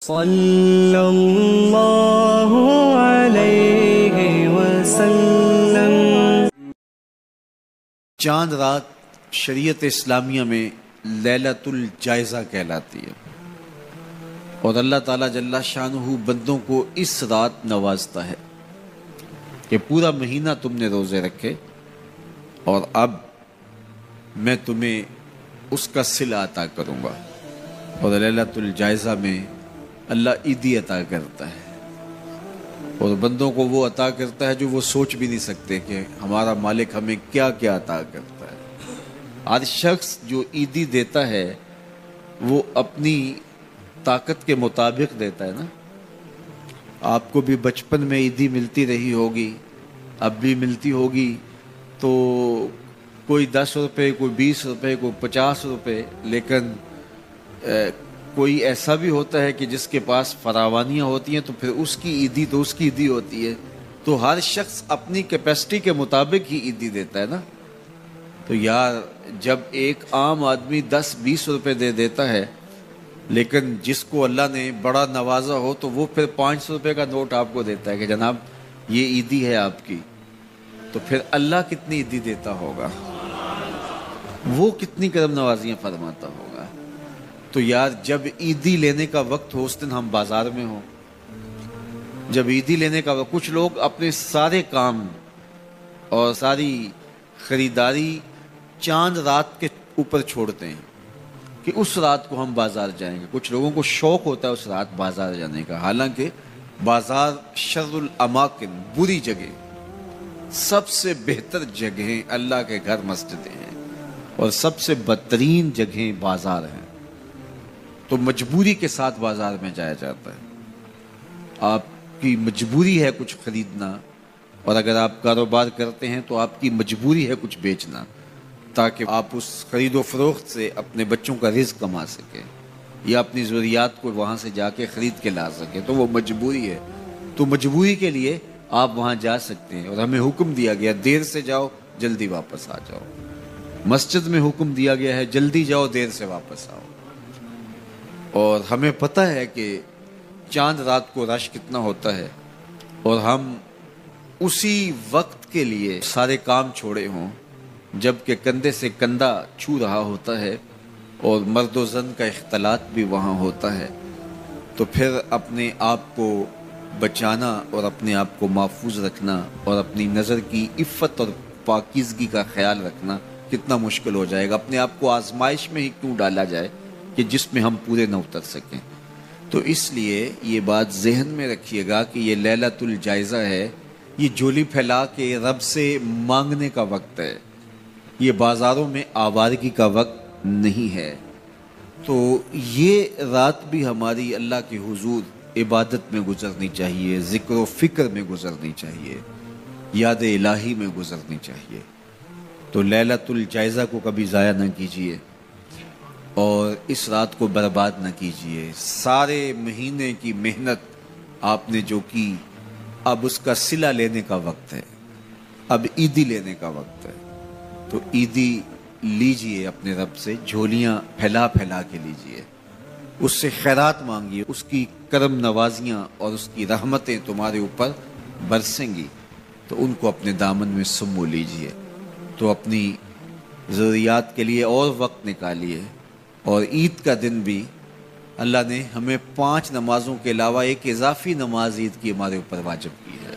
صلی اللہ علیہ وسلم۔ چاند رات شریعت اسلامیہ میں لیلۃ الجائزہ کہلاتی ہے، اور اللہ تعالیٰ جل شانہ بندوں کو اس رات نوازتا ہے کہ پورا مہینہ تم نے روزے رکھے اور اب میں تمہیں اس کا صلہ عطا کروں گا۔ اور لیلۃ الجائزہ میں اللہ عیدی عطا کرتا ہے، اور بندوں کو وہ عطا کرتا ہے جو وہ سوچ بھی نہیں سکتے کہ ہمارا مالک ہمیں کیا کیا عطا کرتا ہے۔ ہر شخص جو عیدی دیتا ہے وہ اپنی طاقت کے مطابق دیتا ہے نا۔ آپ کو بھی بچپن میں عیدی ملتی رہی ہوگی، اب بھی ملتی ہوگی، تو کوئی 10 روپے، کوئی 20 روپے، کوئی 50 روپے، لیکن کوئی ایسا بھی ہوتا ہے کہ جس کے پاس فراوانیاں ہوتی ہیں تو پھر اس کی عیدی تو اس کی عیدی ہوتی ہے۔ تو ہر شخص اپنی کیپیسٹی کے مطابق ہی عیدی دیتا ہے نا۔ تو یار جب ایک عام آدمی 10-20 روپے دے دیتا ہے، لیکن جس کو اللہ نے بڑا نوازا ہو تو وہ پھر 500 روپے کا نوٹ آپ کو دیتا ہے کہ جناب یہ عیدی ہے آپ کی، تو پھر اللہ کتنی عیدی دیتا ہوگا، وہ کتنی کرم نوازیاں فرماتا ہوگا۔ تو یار جب عیدی لینے کا وقت ہو، اس دن ہم بازار میں ہوں، جب عیدی لینے کا وقت، کچھ لوگ اپنے سارے کام اور ساری خریداری چاند رات کے اوپر چھوڑتے ہیں کہ اس رات کو ہم بازار جائیں گے۔ کچھ لوگوں کو شوق ہوتا ہے اس رات بازار جانے کا، حالانکہ بازار شر الاماکن، بری جگہ، سب سے بہتر جگہیں اللہ کے گھر مسجدیں ہیں، اور سب سے بدترین جگہیں بازار ہیں۔ تو مجبوری کے ساتھ بازار میں جایا جاتا ہے، آپ کی مجبوری ہے کچھ خریدنا، اور اگر آپ کاروبار کرتے ہیں تو آپ کی مجبوری ہے کچھ بیچنا، تاکہ آپ اس خرید و فروخت سے اپنے بچوں کا رزق کما سکیں یا اپنی ضروریات کو وہاں سے جا کے خرید کے لا سکیں۔ تو وہ مجبوری ہے، تو مجبوری کے لیے آپ وہاں جا سکتے ہیں، اور ہمیں حکم دیا گیا دیر سے جاؤ جلدی واپس آ جاؤ۔ مسجد میں حکم دیا گیا ہے جلدی جاؤ دیر سے واپس آؤ۔ اور ہمیں پتہ ہے کہ چاند رات کو رش کتنا ہوتا ہے، اور ہم اسی وقت کے لیے سارے کام چھوڑے ہوں جب کہ کندھے سے کندھا چھو رہا ہوتا ہے، اور مرد و زن کا اختلاط بھی وہاں ہوتا ہے، تو پھر اپنے آپ کو بچانا اور اپنے آپ کو محفوظ رکھنا اور اپنی نظر کی عفت اور پاکیزگی کا خیال رکھنا کتنا مشکل ہو جائے گا۔ اپنے آپ کو آزمائش میں ہی کیوں ڈالا جائے کہ جس میں ہم پورے نہ اتر سکیں۔ تو اس لیے یہ بات ذہن میں رکھیے گا کہ یہ لیلۃ الجائزہ ہے، یہ جھولی پھیلا کے رب سے مانگنے کا وقت ہے، یہ بازاروں میں آوارگی کا وقت نہیں ہے۔ تو یہ رات بھی ہماری اللہ کے حضور عبادت میں گزرنی چاہیے، ذکر و فکر میں گزرنی چاہیے، یاد الہی میں گزرنی چاہیے۔ تو لیلۃ الجائزہ کو کبھی ضائع نہ کیجیے، اور اس رات کو برباد نہ کیجیے۔ سارے مہینے کی محنت آپ نے جو کی، اب اس کا صلہ لینے کا وقت ہے، اب عیدی لینے کا وقت ہے۔ تو عیدی لیجئے اپنے رب سے، جھولیاں پھیلا پھیلا کے لیجئے، اس سے خیرات مانگیے، اس کی کرم نوازیاں اور اس کی رحمتیں تمہارے اوپر برسیں گی، تو ان کو اپنے دامن میں سمو لیجئے۔ تو اپنی ضروریات کے لیے اور وقت نکالیے، اور عید کا دن بھی اللہ نے ہمیں 5 نمازوں کے علاوہ ایک اضافی نماز عید کی ہمارے اوپر واجب کی ہے۔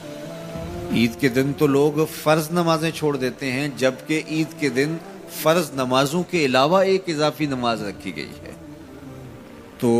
عید کے دن تو لوگ فرض نمازیں چھوڑ دیتے ہیں، جبکہ عید کے دن فرض نمازوں کے علاوہ ایک اضافی نماز رکھی گئی ہے۔ تو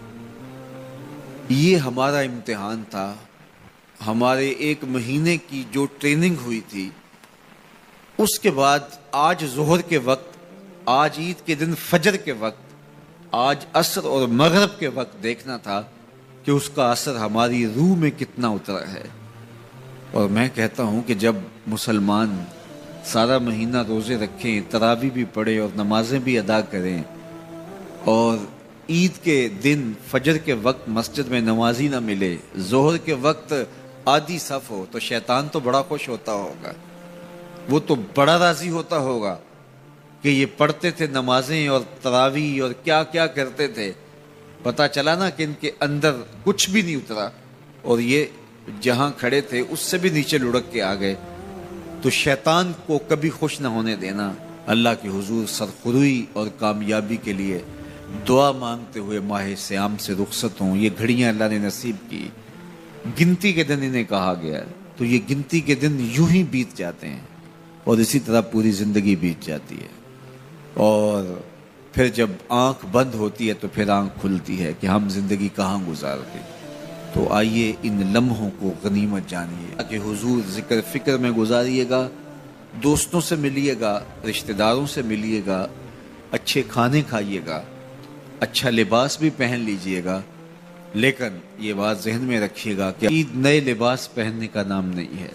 یہ ہمارا امتحان تھا، ہمارے ایک مہینے کی جو ٹریننگ ہوئی تھی، اس کے بعد آج ظہر کے وقت، آج عید کے دن فجر کے وقت، آج عصر اور مغرب کے وقت دیکھنا تھا کہ اس کا اثر ہماری روح میں کتنا اترا ہے۔ اور میں کہتا ہوں کہ جب مسلمان سارا مہینہ روزے رکھیں، تراویح بھی پڑھیں اور نمازیں بھی ادا کریں، اور عید کے دن فجر کے وقت مسجد میں نمازی نہ ملے، ظہر کے وقت آدھی صف ہو، تو شیطان تو بڑا خوش ہوتا ہوگا، وہ تو بڑا راضی ہوتا ہوگا کہ یہ پڑھتے تھے نمازیں اور تراویح اور کیا کیا کرتے تھے، پتہ چلا نا کہ ان کے اندر کچھ بھی نہیں اترا اور یہ جہاں کھڑے تھے اس سے بھی نیچے لڑک کے آ گئے، تو شیطان کو کبھی خوش نہ ہونے دینا، اللہ کے حضور سرخروئی اور کامیابی کے لیے دعا مانگتے ہوئے ماہ سیام سے رخصت ہوں۔ یہ گھڑیاں اللہ نے نصیب کی، گنتی کے دن انہیں کہا گیا ہے، تو یہ گنتی کے دن یوں ہی بیت جاتے ہیں اور اسی طرح پوری زندگی بیت جاتی ہے، اور پھر جب آنکھ بند ہوتی ہے تو پھر آنکھ کھلتی ہے کہ ہم زندگی کہاں گزار گئے۔ تو آئیے ان لمحوں کو غنیمت جانیے کہ حضور ذکر فکر میں گزاریے گا، دوستوں سے ملیے گا، رشتہ داروں سے ملیے گا، اچھے کھانے کھائیے گا، اچھا لباس بھی پہن لیجئے گا، لیکن یہ بات ذہن میں رکھیے گا کہ عید نئے لباس پہننے کا نام نہیں ہے،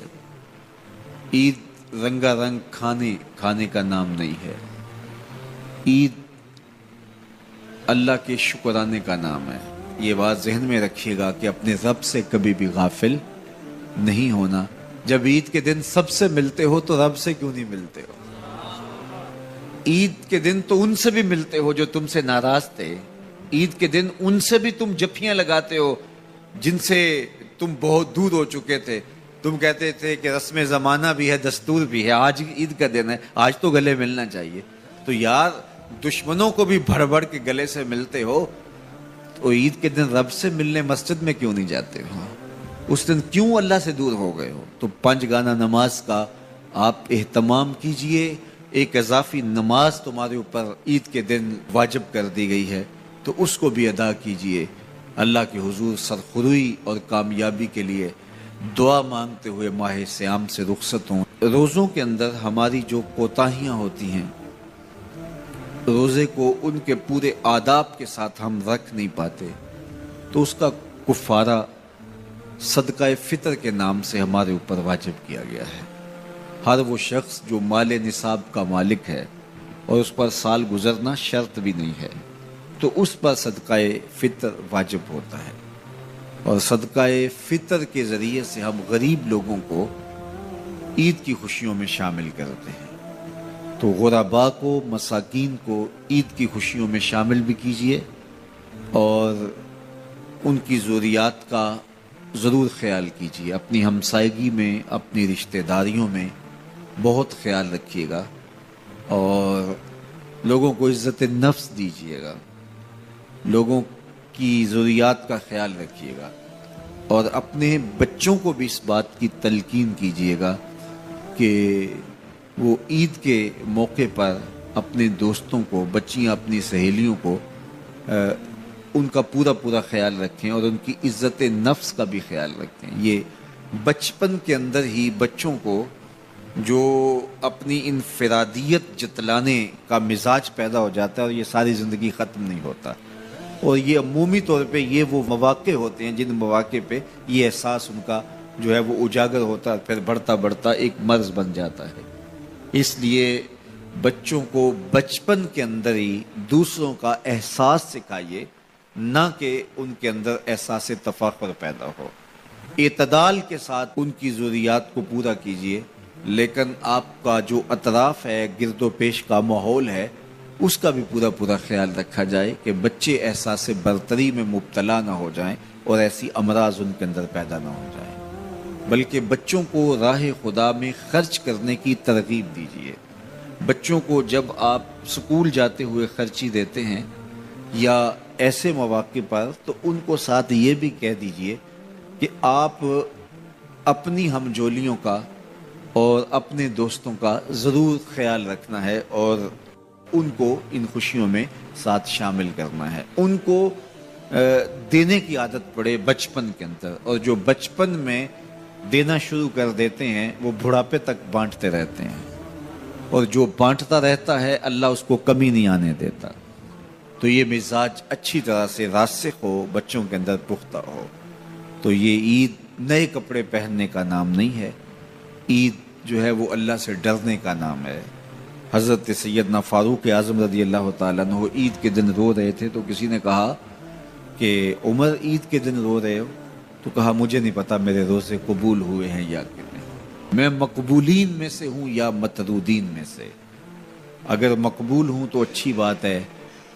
عید رنگا رنگ کھانے کا نام نہیں ہے، عید اللہ کے شکرانے کا نام ہے۔ یہ بات ذہن میں رکھیے گا کہ اپنے رب سے کبھی بھی غافل نہیں ہونا۔ جب عید کے دن سب سے ملتے ہو تو رب سے کیوں نہیں ملتے ہو؟ عید کے دن تو ان سے بھی ملتے ہو جو تم سے ناراض تھے، عید کے دن ان سے بھی تم جفیاں لگاتے ہو جن سے تم بہت دور ہو چکے تھے۔ تم کہتے تھے کہ رسم زمانہ بھی ہے، دستور بھی ہے، آج عید کا دن ہے، آج تو گلے ملنا چاہیے۔ تو یار دشمنوں کو بھی بھر بھر کے گلے سے ملتے ہو، تو عید کے دن رب سے ملنے مسجد میں کیوں نہیں جاتے ہو؟ اس دن کیوں اللہ سے دور ہو گئے ہو؟ تو 5 گانا نماز کا آپ اہتمام کیجئے، ایک اضافی نماز تمہارے اوپر عید کے دن واجب کر دی گئی ہے، تو اس کو بھی ادا کیجئے۔ اللہ کے حضور سرخروئی اور کامیابی کے لیے دعا مانگتے ہوئے ماہ سیام سے رخصت ہوں۔ روزوں کے اندر ہماری جو کوتاہیاں ہوتی ہیں، روزے کو ان کے پورے آداب کے ساتھ ہم رکھ نہیں پاتے، تو اس کا کفارہ صدقہ فطر کے نام سے ہمارے اوپر واجب کیا گیا ہے۔ ہر وہ شخص جو مال نصاب کا مالک ہے اور اس پر سال گزرنا شرط بھی نہیں ہے، تو اس پر صدقہ فطر واجب ہوتا ہے، اور صدقہ فطر کے ذریعے سے ہم غریب لوگوں کو عید کی خوشیوں میں شامل کرتے ہیں۔ تو غرباء کو، مساکین کو عید کی خوشیوں میں شامل بھی کیجئے، اور ان کی ضروریات کا ضرور خیال کیجئے۔ اپنی ہمسائیگی میں، اپنی رشتہ داریوں میں بہت خیال رکھیے گا، اور لوگوں کو عزت نفس دیجئے گا، لوگوں کی ضروریات کا خیال رکھیے گا، اور اپنے بچوں کو بھی اس بات کی تلقین کیجئے گا کہ وہ عید کے موقع پر اپنے دوستوں کو، بچیاں اپنی سہیلیوں کو ان کا پورا خیال رکھیں، اور ان کی عزت نفس کا بھی خیال رکھیں۔ یہ بچپن کے اندر ہی بچوں کو جو اپنی انفرادیت جتلانے کا مزاج پیدا ہو جاتا ہے، اور یہ ساری زندگی ختم نہیں ہوتا، اور یہ عمومی طور پہ یہ وہ مواقع ہوتے ہیں جن مواقع پہ یہ احساس ان کا جو ہے وہ اجاگر ہوتا ہے، پھر بڑھتا ایک مرض بن جاتا ہے۔ اس لیے بچوں کو بچپن کے اندر ہی دوسروں کا احساس سکھائیے، نہ کہ ان کے اندر احساس تفاخر پیدا ہو۔ اعتدال کے ساتھ ان کی ضروریات کو پورا کیجیے، لیکن آپ کا جو اطراف ہے، گرد و پیش کا ماحول ہے، اس کا بھی پورا خیال رکھا جائے کہ بچے احساس برتری میں مبتلا نہ ہو جائیں اور ایسی امراض ان کے اندر پیدا نہ ہو جائیں، بلکہ بچوں کو راہ خدا میں خرچ کرنے کی ترغیب دیجیے۔ بچوں کو جب آپ سکول جاتے ہوئے خرچی دیتے ہیں یا ایسے مواقع پر، تو ان کو ساتھ یہ بھی کہہ دیجئے کہ آپ اپنی ہمجولیوں کا اور اپنے دوستوں کا ضرور خیال رکھنا ہے، اور ان کو ان خوشیوں میں ساتھ شامل کرنا ہے۔ ان کو دینے کی عادت پڑے بچپن کے اندر، اور جو بچپن میں دینا شروع کر دیتے ہیں وہ بڑھاپے تک بانٹتے رہتے ہیں، اور جو بانٹتا رہتا ہے اللہ اس کو کمی نہیں آنے دیتا۔ تو یہ مزاج اچھی طرح سے راسخ ہو، بچوں کے اندر پختہ ہو۔ تو یہ عید نئے کپڑے پہننے کا نام نہیں ہے، عید جو ہے وہ اللہ سے ڈرنے کا نام ہے۔ حضرت سیدنا فاروق اعظم رضی اللہ تعالیٰ عنہ عید کے دن رو رہے تھے، تو کسی نے کہا کہ عمر عید کے دن رو رہے ہو؟ تو کہا مجھے نہیں پتا میرے روزے قبول ہوئے ہیں یا کہ نہیں، میں مقبولین میں سے ہوں یا مطرودین میں سے۔ اگر مقبول ہوں تو اچھی بات ہے،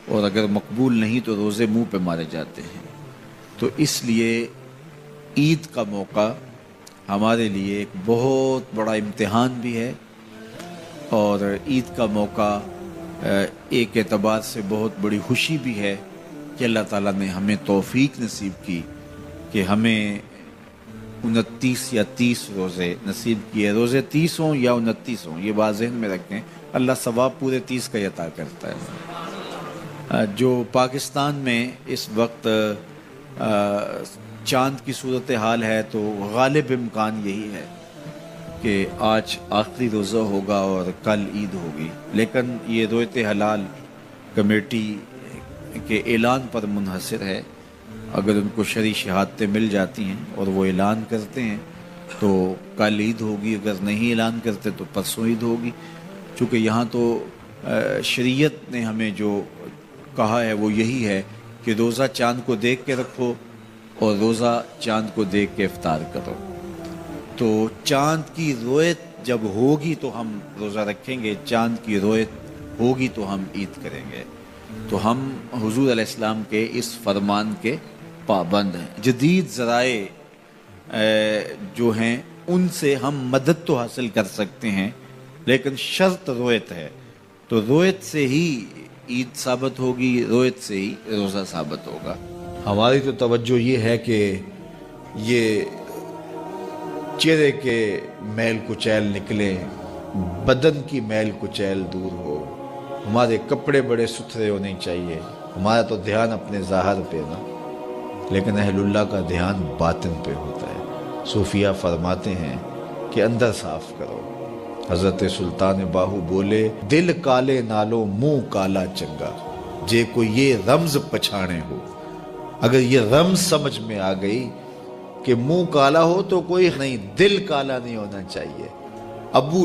اور اگر مقبول نہیں تو روزے منہ پہ مارے جاتے ہیں۔ تو اس لیے عید کا موقع ہمارے لیے ایک بہت بڑا امتحان بھی ہے، اور عید کا موقع ایک اعتبار سے بہت بڑی خوشی بھی ہے کہ اللہ تعالیٰ نے ہمیں توفیق نصیب کی کہ ہمیں 29 یا 30 روزے نصیب کیے۔ روزے 30 ہوں یا 29 ہوں، یہ بات ذہن میں رکھیں، اللہ ثواب پورے 30 کا ہی عطا کرتا ہے۔ جو پاکستان میں اس وقت چاند کی صورتحال ہے تو غالب امکان یہی ہے کہ آج آخری روزہ ہوگا اور کل عید ہوگی، لیکن یہ رویت حلال کمیٹی کے اعلان پر منحصر ہے۔ اگر ان کو شرعی شہادتیں مل جاتی ہیں اور وہ اعلان کرتے ہیں تو کل عید ہوگی، اگر نہیں اعلان کرتے تو پرسوں عید ہوگی۔ چونکہ یہاں تو شریعت نے ہمیں جو کہا ہے وہ یہی ہے کہ روزہ چاند کو دیکھ کے رکھو اور روزہ چاند کو دیکھ کے افطار کرو۔ تو چاند کی رویت جب ہوگی تو ہم روزہ رکھیں گے، چاند کی رویت ہوگی تو ہم عید کریں گے۔ تو ہم حضور علیہ السلام کے اس فرمان کے پابند ہیں۔ جدید ذرائع جو ہیں ان سے ہم مدد تو حاصل کر سکتے ہیں، لیکن شرط رویت ہے، تو رویت سے ہی عید ثابت ہوگی، رویت سے ہی روزہ ثابت ہوگا۔ ہماری تو توجہ یہ ہے کہ یہ چہرے کے میل کچیل نکلیں، بدن کی میل کچیل دور ہو، ہمارے کپڑے بڑے ستھرے ہونے چاہیے۔ ہمارا تو دھیان اپنے ظاہر پہ نا، لیکن اہل اللہ کا دھیان باطن پہ ہوتا ہے۔ صوفیہ فرماتے ہیں کہ اندر صاف کرو۔ حضرت سلطان باہو بولے، دل کالے نالو منہ کالا چنگا، جے کوئی یہ رمز پچھانے ہو۔ اگر یہ رمز سمجھ میں آ گئی کہ منہ کالا ہو تو کوئی نہیں، دل کالا نہیں ہونا چاہیے۔ ابو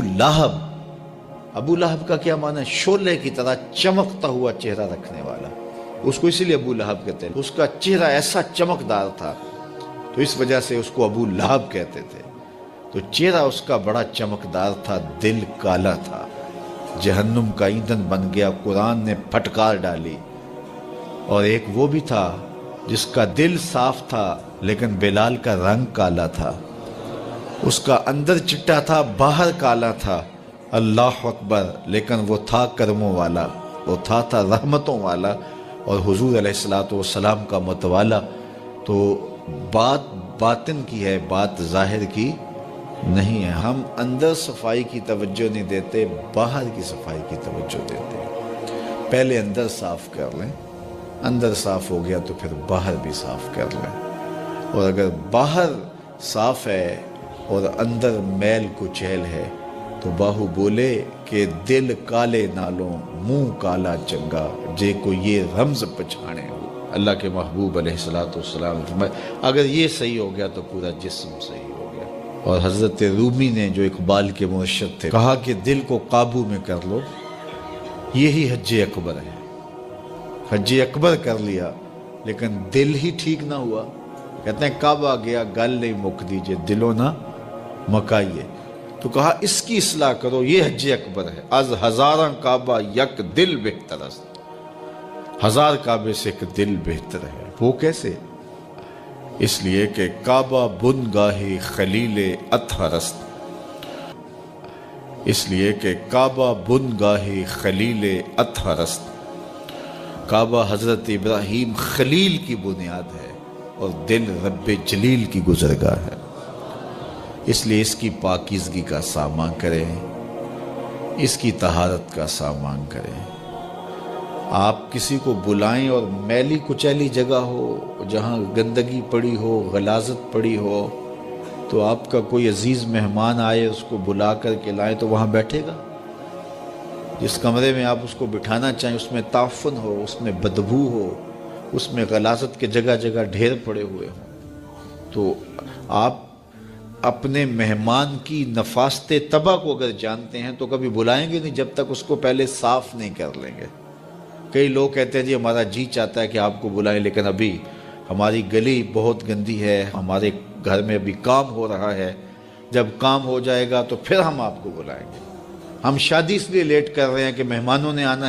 لہب کا کیا معنی ہے؟ شعلے کی طرح چمکتا ہوا چہرہ رکھنے والا، اس کو اسی لیے ابو لہب کہتے ہیں۔ اس کا چہرہ ایسا چمکدار تھا تو اس وجہ سے اس کو ابو لہب کہتے تھے۔ تو چہرہ اس کا بڑا چمکدار تھا، دل کالا تھا، جہنم کا ایندھن بن گیا، قرآن نے پھٹکار ڈالی۔ اور ایک وہ بھی تھا جس کا دل صاف تھا لیکن بلال کا رنگ کالا تھا، اس کا اندر چٹا تھا باہر کالا تھا، اللہ اکبر، لیکن وہ تھا کرموں والا، وہ تھا رحمتوں والا، اور حضور علیہ السلام کا متوالا۔ تو بات باطن کی ہے، بات ظاہر کی نہیں ہے۔ ہم اندر صفائی کی توجہ نہیں دیتے، باہر کی صفائی کی توجہ دیتے ہیں۔ پہلے اندر صاف کر لیں، اندر صاف ہو گیا تو پھر باہر بھی صاف کر لیں۔ اور اگر باہر صاف ہے اور اندر میل کچیل ہے تو باہو بولے کہ دل کالے نالوں منہ کالا چنگا، جے کو یہ رمز پچھانے ہو۔ اللہ کے محبوب علیہ السلام فرمائے اگر یہ صحیح ہو گیا تو پورا جسم صحیح ہو گیا۔ اور حضرت رومی نے جو اقبال کے مرشد تھے کہا کہ دل کو قابو میں کر لو، یہی حج اکبر ہے۔ حج اکبر کر لیا لیکن دل ہی ٹھیک نہ ہوا، کہتے ہیں کعبہ گیا گل نہیں مک دیجئے، دلوں نہ مکائیے۔ تو کہا اس کی اصلاح کرو، یہ حج اکبر ہے۔ از ہزاراں کعبہ یک دل بہتر است، ہزار کعبے سے ایک دل بہتر ہے۔ وہ کیسے؟ اس لیے کہ کعبہ بن گاہی خلیل اطہر است، اس لیے کہ کعبہ بن گاہی خلیل اطہر است۔ کعبہ حضرت ابراہیم خلیل کی بنیاد ہے اور دل رب جلیل کی گزرگاہ ہے، اس لیے اس کی پاکیزگی کا سامان کریں، اس کی طہارت کا سامان کریں۔ آپ کسی کو بلائیں اور میلی کچیلی جگہ ہو، جہاں گندگی پڑی ہو، غلاظت پڑی ہو، تو آپ کا کوئی عزیز مہمان آئے اس کو بلا کر کے لائیں تو وہاں بیٹھے گا؟ جس کمرے میں آپ اس کو بٹھانا چاہیں اس میں تعفن ہو، اس میں بدبو ہو، اس میں غلاظت کے جگہ جگہ ڈھیر پڑے ہوئے ہوں، تو آپ اپنے مہمان کی نفاست طبع کو اگر جانتے ہیں تو کبھی بلائیں گے نہیں جب تک اس کو پہلے صاف نہیں کر لیں گے۔ کئی لوگ کہتے ہیں جی ہمارا جی چاہتا ہے کہ آپ کو بلائیں، لیکن ابھی ہماری گلی بہت گندی ہے، ہمارے گھر میں ابھی کام ہو رہا ہے، جب کام ہو جائے گا تو پھر ہم آپ کو بلائیں گے۔ ہم شادی اس لیے لیٹ کر رہے ہیں کہ مہمانوں نے آنا ہے،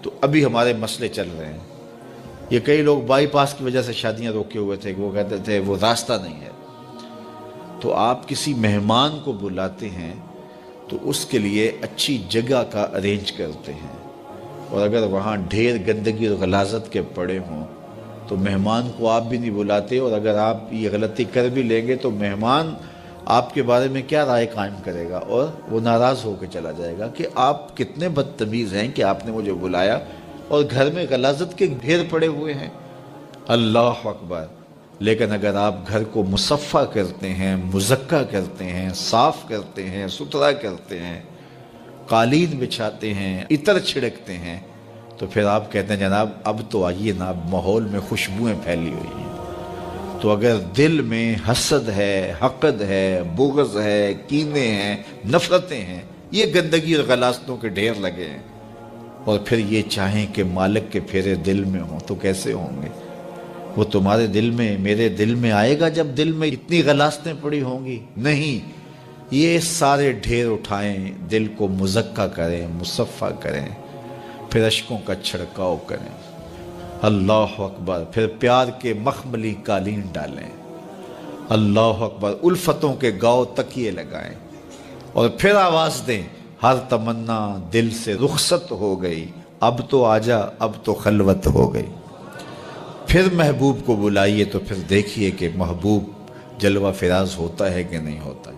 تو ابھی ہمارے مسئلے چل رہے ہیں. یہ کئی لوگ بائی پاس کی وجہ سے شادیاں روکے ہوئے تھے کہ وہ کہتے تھے وہ راستہ نہیں ہے. تو آپ کسی مہمان کو بلاتے ہیں تو اس کے لیے اچھی جگہ کا ارینج کرتے ہیں، اور اگر وہاں ڈھیر گندگی اور غلاظت کے پڑے ہوں تو مہمان کو آپ بھی نہیں بلاتے، اور اگر آپ یہ غلطی کر بھی لیں گے تو مہمان آپ کے بارے میں کیا رائے قائم کرے گا، اور وہ ناراض ہو کے چلا جائے گا کہ آپ کتنے بدتمیز ہیں کہ آپ نے مجھے بلایا اور گھر میں غلاظت کے ڈھیر پڑے ہوئے ہیں. اللہ اکبر. لیکن اگر آپ گھر کو مصفح کرتے ہیں، مزکہ کرتے ہیں، صاف کرتے ہیں، ستھرا کرتے ہیں، قالین بچھاتے ہیں، عطر چھڑکتے ہیں، تو پھر آپ کہتے ہیں جناب اب تو آئیے نا، اب ماحول میں خوشبوئیں پھیلی ہوئی ہیں. تو اگر دل میں حسد ہے، حقد ہے، بغض ہے، کینے ہیں، نفرتیں ہیں، یہ گندگی اور غلاظتوں کے ڈھیر لگے ہیں، اور پھر یہ چاہیں کہ مالک کے پھیرے دل میں ہوں تو کیسے ہوں گے؟ وہ تمہارے دل میں، میرے دل میں آئے گا جب دل میں اتنی غلاظتیں پڑی ہوں گی؟ نہیں. یہ سارے ڈھیر اٹھائیں، دل کو مزکہ کریں، مصفح کریں، پھر اشکوں کا چھڑکاؤ کریں. اللہ اکبر. پھر پیار کے مخملی قالین ڈالیں. اللہ اکبر. الفتوں کے گاؤ تکیے لگائیں، اور پھر آواز دیں، ہر تمنا دل سے رخصت ہو گئی، اب تو آجا، اب تو خلوت ہو گئی. پھر محبوب کو بلائیے تو پھر دیکھیے کہ محبوب جلوہ فراز ہوتا ہے کہ نہیں ہوتا ہے.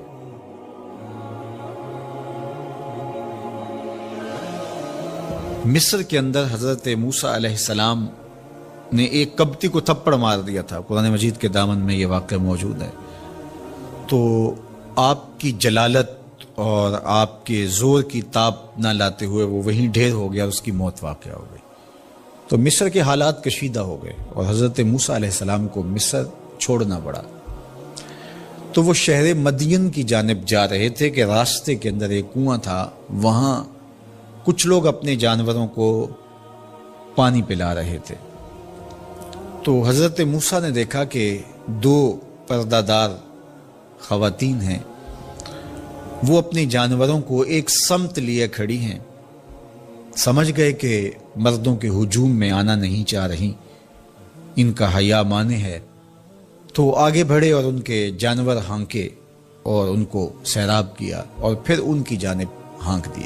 مصر کے اندر حضرت موسیٰ علیہ السلام نے ایک قبطی کو تھپڑ مار دیا تھا. قرآن مجید کے دامن میں یہ واقعہ موجود ہے. تو آپ کی جلالت اور آپ کے زور کی تاب نہ لاتے ہوئے وہ وہیں ڈھیر ہو گیا اور اس کی موت واقع ہو گئی. تو مصر کے حالات کشیدہ ہو گئے اور حضرت موسیٰ علیہ السلام کو مصر چھوڑنا پڑا. تو وہ شہر مدین کی جانب جا رہے تھے کہ راستے کے اندر ایک کنواں تھا، وہاں کچھ لوگ اپنے جانوروں کو پانی پلا رہے تھے. تو حضرت موسیٰ نے دیکھا کہ دو پردہ دار خواتین ہیں، وہ اپنے جانوروں کو ایک سمت لیے کھڑی ہیں. سمجھ گئے کہ مردوں کے ہجوم میں آنا نہیں چاہ رہی، ان کا حیا مانے ہے. تو آگے بڑھے اور ان کے جانور ہانکے اور ان کو سیراب کیا اور پھر ان کی جانب ہانک دیے.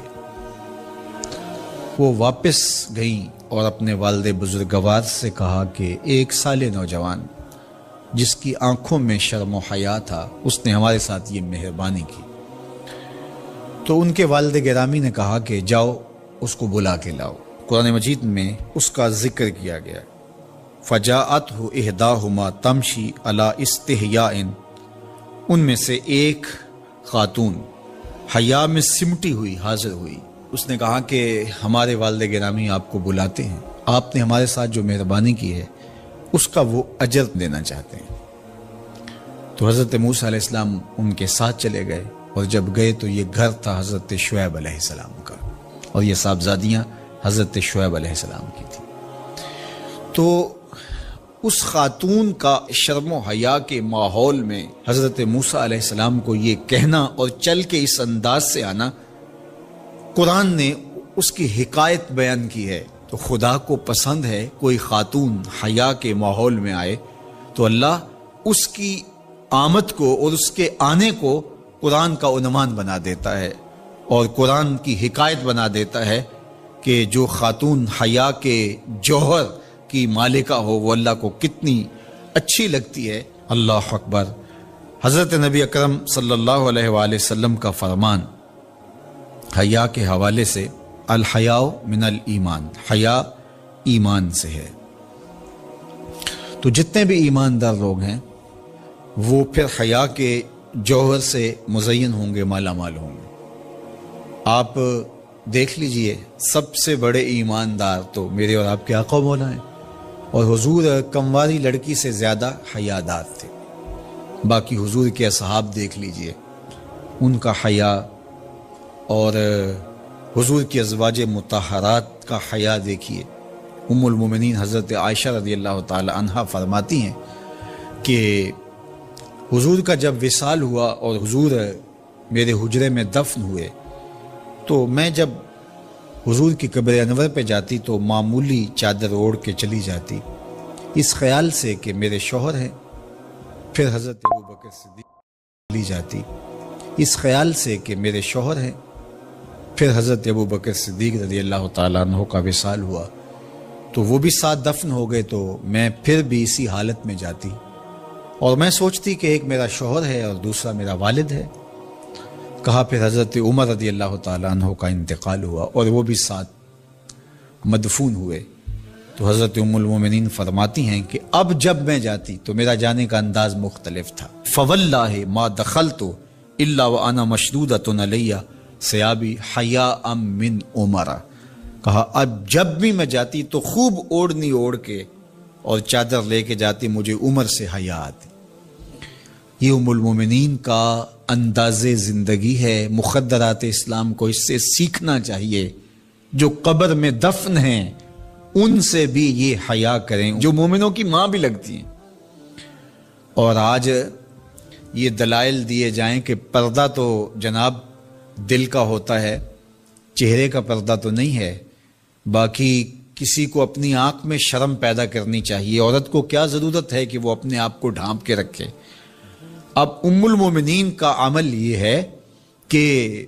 وہ واپس گئیں اور اپنے والد بزرگوار سے کہا کہ ایک سال نوجوان جس کی آنکھوں میں شرم و حیا تھا، اس نے ہمارے ساتھ یہ مہربانی کی. تو ان کے والد گرامی نے کہا کہ جاؤ اس کو بلا کے لاؤ. قرآن مجید میں اس کا ذکر کیا گیا. فَجَاءَتْهُ إِحْدَاهُمَا تَمْشِي عَلَىٰ اسْتِحْيَاءٍ، ان میں سے ایک خاتون حیا میں سمٹی ہوئی حاضر ہوئی. اس نے کہا کہ ہمارے والد گرامی آپ کو بلاتے ہیں، آپ نے ہمارے ساتھ جو مہربانی کی ہے اس کا وہ اجر دینا چاہتے ہیں. تو حضرت موسیٰ علیہ السلام ان کے ساتھ چلے گئے، اور جب گئے تو یہ گھر تھا حضرت شعیب علیہ السلام کا، اور یہ صاحبزادیاں حضرت شعیب علیہ السلام کی تھی. تو اس خاتون کا شرم و حیا کے ماحول میں حضرت موسیٰ علیہ السلام کو یہ کہنا اور چل کے اس انداز سے آنا، قرآن نے اس کی حکایت بیان کی ہے. تو خدا کو پسند ہے کوئی خاتون حیا کے ماحول میں آئے تو اللہ اس کی آمد کو اور اس کے آنے کو قرآن کا عنوان بنا دیتا ہے، اور قرآن کی حکایت بنا دیتا ہے کہ جو خاتون حیا کے جوہر کی مالکہ ہو وہ اللہ کو کتنی اچھی لگتی ہے. اللہ اکبر. حضرت نبی اکرم صلی اللہ علیہ وآلہ وسلم کا فرمان حیا کے حوالے سے، الحیاء من الایمان، حیا ایمان سے ہے. تو جتنے بھی ایماندار لوگ ہیں وہ پھر حیا کے جوہر سے مزین ہوں گے، مالا مال ہوں گے. آپ دیکھ لیجئے سب سے بڑے ایماندار تو میرے اور آپ کے آقا مولا ہیں، اور حضور کمواری لڑکی سے زیادہ حیادار تھے. باقی حضور کے اصحاب دیکھ لیجئے، ان کا حیا، اور حضور کی ازواج مطہرات کا حیا دیکھیے. ام المومنین حضرت عائشہ رضی اللہ تعالی عنہا فرماتی ہیں کہ حضور کا جب وصال ہوا اور حضور میرے حجرے میں دفن ہوئے تو میں جب حضور کی قبر انور پہ جاتی تو معمولی چادر اوڑھ کے چلی جاتی، اس خیال سے کہ میرے شوہر ہیں، پھر حضرت ابوبکر صدیق چلی جاتی، اس خیال سے کہ میرے شوہر ہیں، پھر حضرت ابوبکر صدیق رضی اللہ تعالیٰ عنہ کا وصال ہوا تو وہ بھی ساتھ دفن ہو گئے، تو میں پھر بھی اسی حالت میں جاتی اور میں سوچتی کہ ایک میرا شوہر ہے اور دوسرا میرا والد ہے۔ کہا پھر حضرت عمر رضی اللہ تعالیٰ عنہ کا انتقال ہوا اور وہ بھی ساتھ مدفون ہوئے، تو حضرت ام المومنین فرماتی ہیں کہ اب جب میں جاتی تو میرا جانے کا انداز مختلف تھا۔ فواللہ ما دخلت الا وانا مشدودۃ علی ثیابی حیاء من عمر، کہا اب جب بھی میں جاتی تو خوب اوڑھنی اوڑھ کے اور چادر لے کے جاتی، مجھے عمر سے حیا آتی۔ یہ ام المومنین کا انداز زندگی ہے، مخدرات اسلام کو اس سے سیکھنا چاہیے۔ جو قبر میں دفن ہیں ان سے بھی یہ حیا کریں، جو مومنوں کی ماں بھی لگتی ہیں۔ اور آج یہ دلائل دیے جائیں کہ پردہ تو جناب دل کا ہوتا ہے، چہرے کا پردہ تو نہیں ہے، باقی کسی کو اپنی آنکھ میں شرم پیدا کرنی چاہیے۔ عورت کو کیا ضرورت ہے کہ وہ اپنے آپ کو ڈھانپ کے رکھے؟ اب ام المومنین کا عمل یہ ہے کہ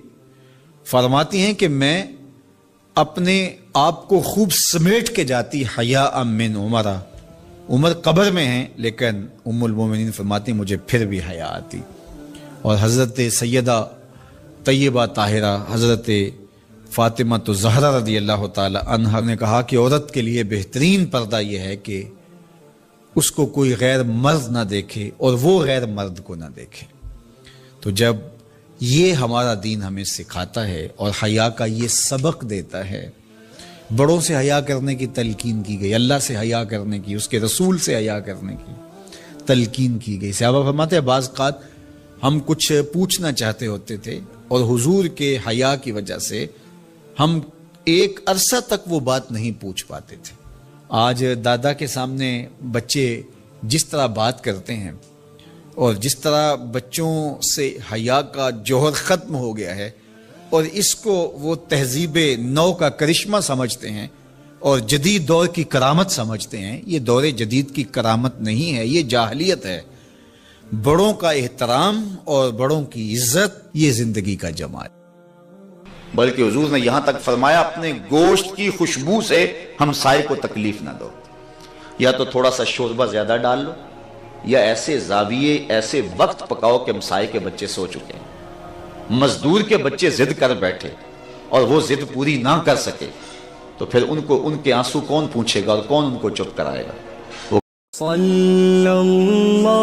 فرماتی ہیں کہ میں اپنے آپ کو خوب سمیٹ کے جاتی حیاء من عمر، عمر قبر میں ہیں لیکن ام المومنین فرماتی مجھے پھر بھی حیا آتی۔ اور حضرت سیدہ طیبہ طاہرہ حضرت فاطمہ الزہرا رضی اللہ تعالی عنہا نے کہا کہ عورت کے لیے بہترین پردہ یہ ہے کہ اس کو کوئی غیر مرد نہ دیکھے اور وہ غیر مرد کو نہ دیکھے۔ تو جب یہ ہمارا دین ہمیں سکھاتا ہے اور حیا کا یہ سبق دیتا ہے، بڑوں سے حیا کرنے کی تلقین کی گئی، اللہ سے حیا کرنے کی، اس کے رسول سے حیا کرنے کی تلقین کی گئی۔ صحابہ فرماتے ہیں بعض اوقات ہم کچھ پوچھنا چاہتے ہوتے تھے اور حضور کے حیا کی وجہ سے ہم ایک عرصہ تک وہ بات نہیں پوچھ پاتے تھے۔ آج دادا کے سامنے بچے جس طرح بات کرتے ہیں اور جس طرح بچوں سے حیا کا جوہر ختم ہو گیا ہے اور اس کو وہ تہذیب نو کا کرشمہ سمجھتے ہیں اور جدید دور کی کرامت سمجھتے ہیں، یہ دور جدید کی کرامت نہیں ہے، یہ جاہلیت ہے۔ بڑوں کا احترام اور بڑوں کی عزت یہ زندگی کا جمال۔ بلکہ حضور نے یہاں تک فرمایا اپنے گوشت کی خوشبو سے ہمسائے کو تکلیف نہ دو، یا تو تھوڑا سا شوربہ زیادہ ڈال لو یا ایسے زاویے ایسے وقت پکاؤ کہ ہمسائے کے بچے سو چکے ہیں، مزدور کے بچے ضد کر بیٹھے اور وہ ضد پوری نہ کر سکے تو پھر ان کے آنسو کون پوچھے گا اور کون ان کو چپ کرائے گا؟ صلی اللہ